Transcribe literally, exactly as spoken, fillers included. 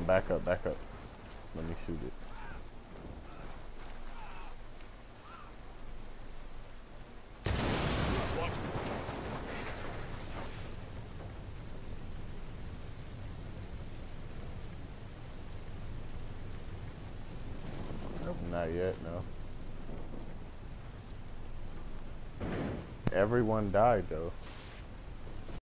on, back up, back up. Let me shoot it. Nope, not yet, no. Everyone died though.